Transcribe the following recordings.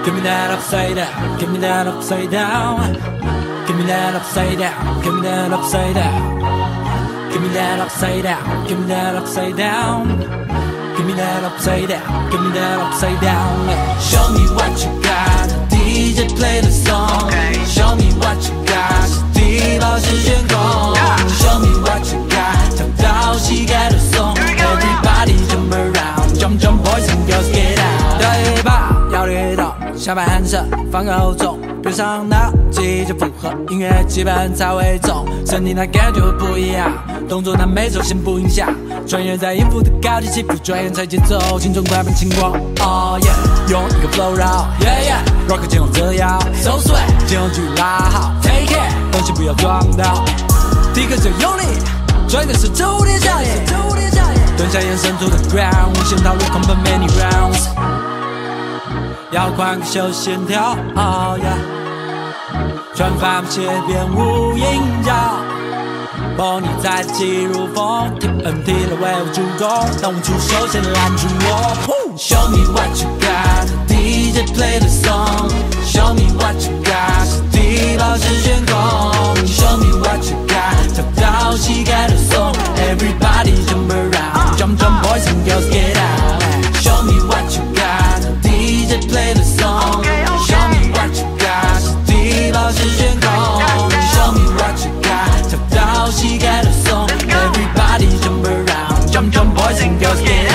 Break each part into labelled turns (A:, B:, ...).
A: Give me that upside down, give me that upside down. Give me that upside down, give me that upside down. Give me that upside down, give me that upside down. Give me that upside down, give me that upside down. Show me what you got, DJ play the song. Show me what you got, 地老是悬空。Show me what you got， 跳到膝盖的松。Everybody jump around， jump jump boys and girls get out。摇一把，摇一动，下摆寒舍，放个后重。别上脑，记着符合音乐基本才会中，身体那感觉不一样，动作那每周先不影响，穿越在音符的高低起伏，转眼踩节奏，青春快奔轻狂。Oh yeah， 用一个 flow 绕 ，Yeah yeah，rock 肩后折腰 ，So sweat， 肩后举拉好 ，Take it， 东西不要撞到，第一个就用力，转个是蝴蝶效应，蹲下眼神 to the ground， 无限套路 combat many rounds， 要换个休线条 ，Oh yeah。穿帆鞋边无影脚，抱你再起如风 ，TNT 来为我助攻，当我出手先拦住我。Show me what you got， DJ play the song。Show me what you got， 是地老是悬空。Show me what you got， 跳到膝盖的松。Everybody jump around，jump jump boys and girls get out。Show me what you got， DJ play the song。Show me what you got， 是地老是悬空。Show me what you got， 跳到膝盖的松。Everybody jump around，jump jump boys and girls get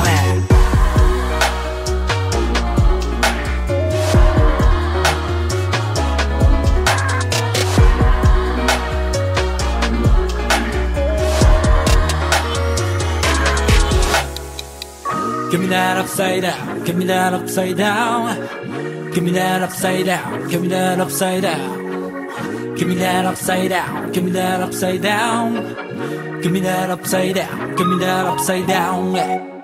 A: out。Give me that upside down, give me that upside down. Give me that upside down, give me that upside down. Give me that upside down, give me that upside down. Give me that upside down, give me that upside down.